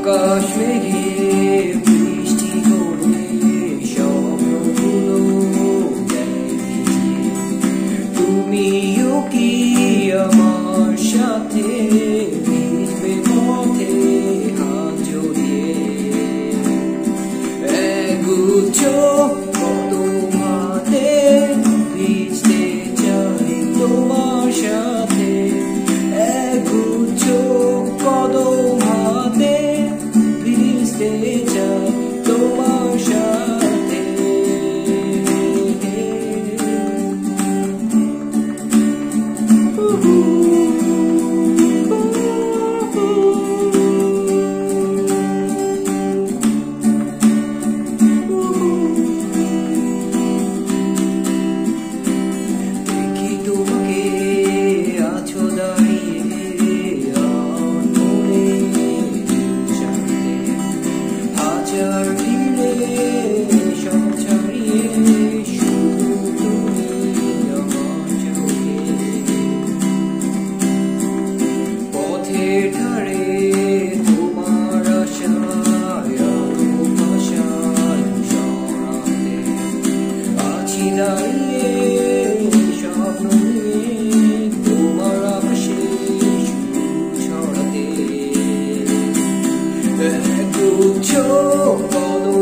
আকাশ মেঘে বৃষ্টি করে স্বপ্নগুলো দেয় ভিজিয়ে। তুমিও কি আমার সাথে ভিজবে পথে হাত জড়িয়ে? একগুচ্ছ কদম হাতে ভিজতে চাই তোমার সাথে। একগুচ্ছ কদম হাতে ভিজতে চাই তোমার সাথে। দেখি তোমাকে আছো দাঁড়িয়ে আমার মনের শান্তি। হাজার ভিড়ে সব ছাড়িয়ে শুধু তুমি আমার চোখে। পথের ধারে তোমার আশায় আলো ভাষায় সরাতে আছি দাঁড়িয়ে স্বপ্ন নিয়ে তোমার আকাশে ছড়াতে। একগুচ্ছ কদম